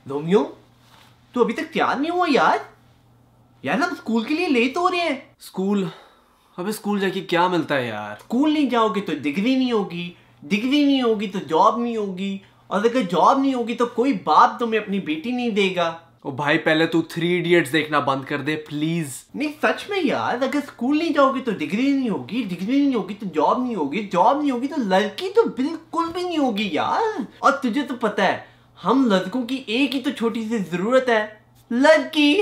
Romeo, तू अभी तक तैयार नहीं हुआ यार? यार हम स्कूल के लिए लेट हो रहे हैं। स्कूल? अबे स्कूल जाके क्या मिलता है यार? स्कूल नहीं जाओगे तो डिग्री नहीं होगी, डिग्री नहीं होगी तो जॉब नहीं होगी, और अगर जॉब नहीं होगी तो कोई बाप तुम्हें अपनी बेटी नहीं देगा। ओ भाई पहले तू 3 इडियट्स देखना बंद कर दे प्लीज। नहीं सच में यार, अगर स्कूल नहीं जाओगे तो डिग्री नहीं होगी, डिग्री नहीं होगी तो जॉब नहीं होगी, जॉब नहीं होगी तो लड़की तो बिल्कुल भी नहीं होगी यार। और तुझे तो पता है हम लड़कों की एक ही तो छोटी सी जरूरत है, लड़की।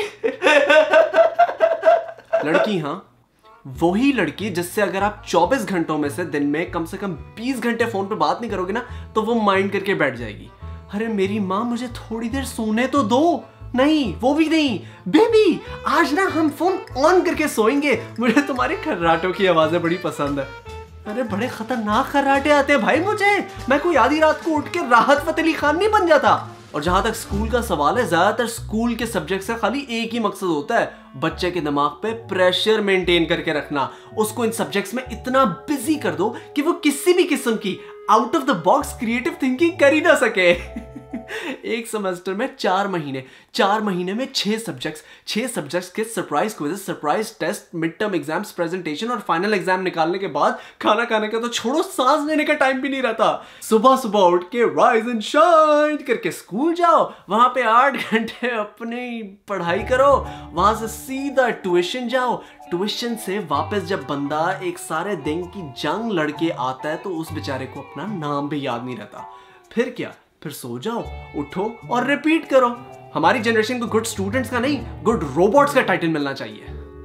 लड़की? हाँ, वही लड़की जिससे अगर आप 24 घंटों में से दिन में कम से कम 20 घंटे फोन पे बात नहीं करोगे ना तो वो माइंड करके बैठ जाएगी। अरे मेरी माँ मुझे थोड़ी देर सोने तो दो। नहीं, वो भी नहीं। बेबी आज ना हम फोन ऑन करके सोएंगे, मुझे तुम्हारे खर्राटों की आवाजें बड़ी पसंद है। अरे बड़े खतरनाक खर्राटे आते हैं भाई मुझे। मैं कोई आधी रात को उठ के राहत फतेह अली खान नहीं बन जाता। और जहां तक स्कूल का सवाल है, ज्यादातर स्कूल के सब्जेक्ट से खाली एक ही मकसद होता है, बच्चे के दिमाग पे प्रेशर मेंटेन करके रखना। उसको इन सब्जेक्ट्स में इतना बिजी कर दो कि वो किसी भी किस्म की out of the box creative thinking कर ही ना सके। एक सेमेस्टर में 4 महीने, 4 महीने में 6 सब्जेक्ट्स के surprise quizzes, surprise test, mid term exams, presentation और फाइनल एग्जाम निकालने के बाद खाना खाने का तो छोड़ो, सांस लेने का टाइम भी नहीं रहता। सुबह सुबह उठ के राइज एंड शाइन करके स्कूल जाओ, वहां पे 8 घंटे अपनी पढ़ाई करो, वहां से सीधा ट्यूशन जाओ, ट्यूशन से वापस जब बंदा एक सारे दिन की जंग लड़के आता है तो उस बेचारे को अपना नाम भी याद नहीं रहता। फिर क्या? फिर सो जाओ, उठो और रिपीट करो। हमारी जनरेशन को गुड स्टूडेंट्स का नहीं, गुड रोबोट्स का टाइटल मिलना चाहिए।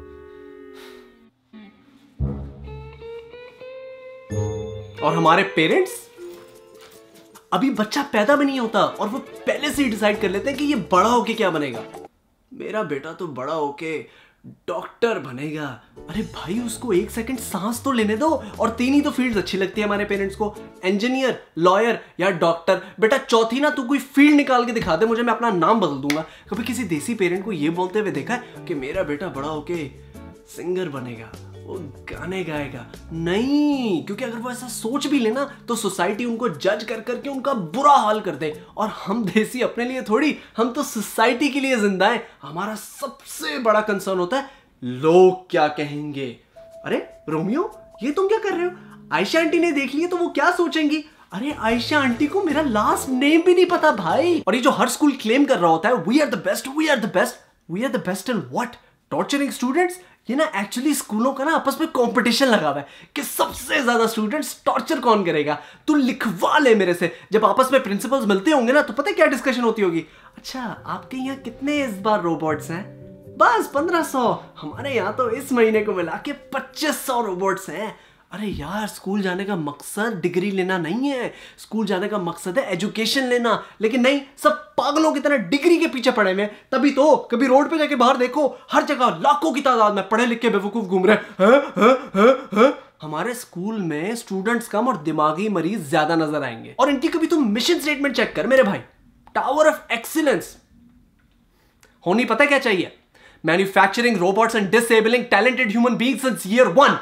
और हमारे पेरेंट्स, अभी बच्चा पैदा भी नहीं होता और वो पहले से ही डिसाइड कर लेते हैं कि ये बड़ा होके क्या बनेगा। मेरा बेटा तो बड़ा होके डॉक्टर बनेगा। अरे भाई उसको 1 सेकंड सांस तो लेने दो। और 3 ही तो फील्ड्स अच्छी लगती है हमारे पेरेंट्स को, इंजीनियर, लॉयर या डॉक्टर। बेटा चौथी ना तू कोई फील्ड निकाल के दिखा दे मुझे, मैं अपना नाम बदल दूंगा। कभी किसी देसी पेरेंट को ये बोलते हुए देखा है कि मेरा बेटा बड़ा होके सिंगर बनेगा, वो गाने गाएगा? नहीं, क्योंकि अगर वो ऐसा सोच भी लेना तो सोसाइटी उनको जज कर करके उनका बुरा हाल कर दे। और हम देसी अपने लिए थोड़ी, हम तो सोसाइटी के लिए जिंदा है। हमारा सबसे बड़ा कंसर्न होता है लोग क्या कहेंगे। अरे रोमियो, ये तुम क्या कर रहे हो? आयशा आंटी ने देख लिया तो वो क्या सोचेंगी? अरे आयशा आंटी को मेरा लास्ट नेम भी नहीं पता भाई। और ये जो हर स्कूल क्लेम कर रहा होता है we are the best, we are the best, we are the best in what? Torturing students? ये ना एक्चुअली स्कूलों का ना आपस में कंपटीशन लगा हुआ है कि सबसे ज्यादा स्टूडेंट्स टॉर्चर कौन करेगा। तू लिखवा ले मेरे से। जब आपस में प्रिंसिपल्स मिलते होंगे ना तो पता है क्या डिस्कशन होती होगी? अच्छा आपके यहाँ कितने इस बार रोबोट्स हैं? बस 1500। हमारे यहाँ तो इस महीने को मिला के 2500 रोबोट्स हैं। अरे यार, स्कूल जाने का मकसद डिग्री लेना नहीं है, स्कूल जाने का मकसद है एजुकेशन लेना। लेकिन नहीं, सब पागलों की तरह डिग्री के पीछे पड़े हुए। तभी तो कभी रोड पे जाके बाहर देखो, हर जगह लाखों की तादाद में पढ़े लिखे बेवकूफ घूम रहे हैं। हमारे स्कूल में स्टूडेंट्स कम और दिमागी मरीज ज्यादा नजर आएंगे। और इनकी कभी तुम मिशन स्टेटमेंट चेक कर मेरे भाई, टावर ऑफ एक्सीलेंस होनी पता क्या चाहिए? Manufacturing robots and disabling talented human beings since year 1।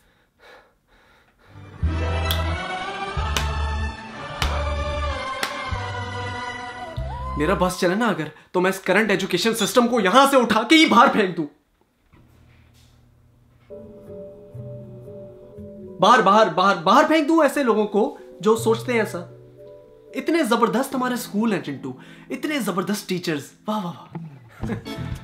मेरा बस चले ना अगर, तो मैं इस करंट एजुकेशन सिस्टम को यहां से उठा के ही बाहर फेंक दूं। बाहर बाहर बाहर बाहर फेंक दूं ऐसे लोगों को जो सोचते हैं ऐसा। इतने जबरदस्त हमारे स्कूल हैं चिंटू, इतने जबरदस्त टीचर्स, वाह वाह वाह।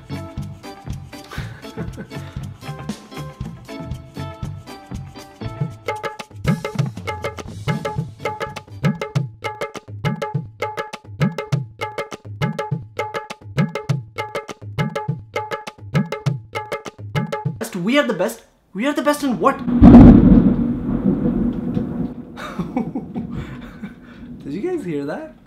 We are the best. We are the best in what? Did you guys hear that?